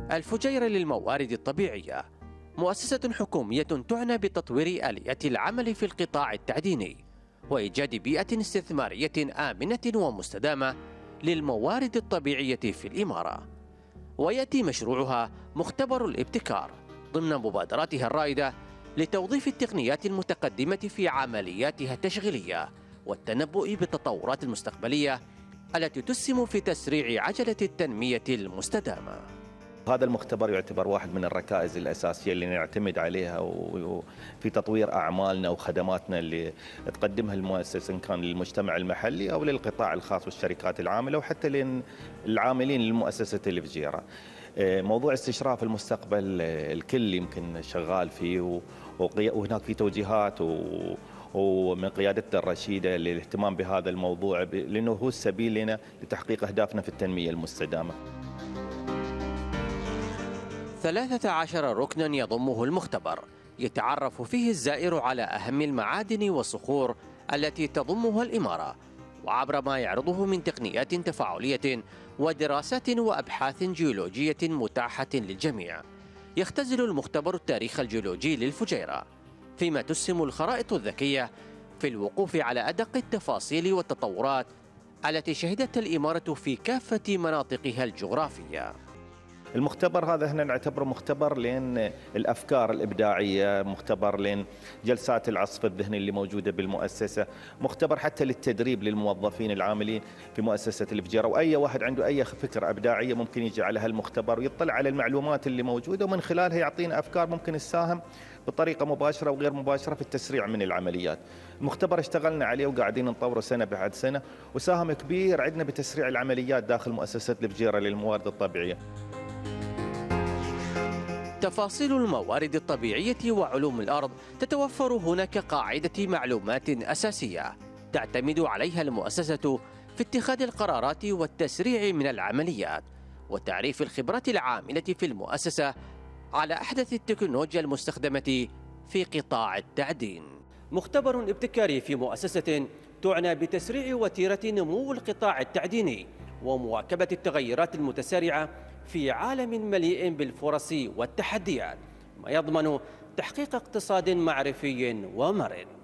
الفجيرة للموارد الطبيعية مؤسسة حكومية تعنى بتطوير آليات العمل في القطاع التعديني وإيجاد بيئة استثمارية آمنة ومستدامة للموارد الطبيعية في الإمارة. ويأتي مشروعها مختبر الابتكار ضمن مبادراتها الرائدة لتوظيف التقنيات المتقدمة في عملياتها التشغيلية والتنبؤ بالتطورات المستقبلية التي تسهم في تسريع عجلة التنمية المستدامة. هذا المختبر يعتبر واحد من الركائز الأساسية اللي نعتمد عليها في تطوير أعمالنا وخدماتنا اللي تقدمها المؤسسة، إن كان للمجتمع المحلي أو للقطاع الخاص والشركات العاملة وحتى للعاملين للمؤسسة الفجيرة. موضوع استشراف المستقبل الكل يمكن شغال فيه، وهناك في توجيهات ومن قيادتنا الرشيدة للاهتمام بهذا الموضوع، لأنه هو السبيل لنا لتحقيق أهدافنا في التنمية المستدامة. 13 ركنا يضمه المختبر يتعرف فيه الزائر على أهم المعادن والصخور التي تضمها الإمارة، وعبر ما يعرضه من تقنيات تفاعلية ودراسات وأبحاث جيولوجية متاحة للجميع. يختزل المختبر التاريخ الجيولوجي للفجيرة، فيما تسهم الخرائط الذكية في الوقوف على أدق التفاصيل والتطورات التي شهدتها الإمارة في كافة مناطقها الجغرافية. المختبر هذا هنا نعتبره مختبر لين الأفكار الإبداعية، مختبر لين جلسات العصف الذهني اللي موجودة بالمؤسسة، مختبر حتى للتدريب للموظفين العاملين في مؤسسة الفجيرة، وأي واحد عنده أي فكرة إبداعية ممكن يجي على هالمختبر ويطلع على المعلومات اللي موجودة، ومن خلالها يعطينا أفكار ممكن تساهم بطريقة مباشرة وغير مباشرة في التسريع من العمليات. المختبر اشتغلنا عليه وقاعدين نطوره سنة بعد سنة، وساهم كبير عندنا بتسريع العمليات داخل مؤسسة الفجيرة للموارد الطبيعية. تفاصيل الموارد الطبيعية وعلوم الأرض تتوفر هناك قاعدة معلومات أساسية تعتمد عليها المؤسسة في اتخاذ القرارات والتسريع من العمليات وتعريف الخبرات العاملة في المؤسسة على أحدث التكنولوجيا المستخدمة في قطاع التعدين. مختبر ابتكاري في مؤسسة تعنى بتسريع وتيرة نمو القطاع التعديني ومواكبة التغيرات المتسارعة في عالم مليء بالفرص والتحديات، ما يضمن تحقيق اقتصاد معرفي ومرن.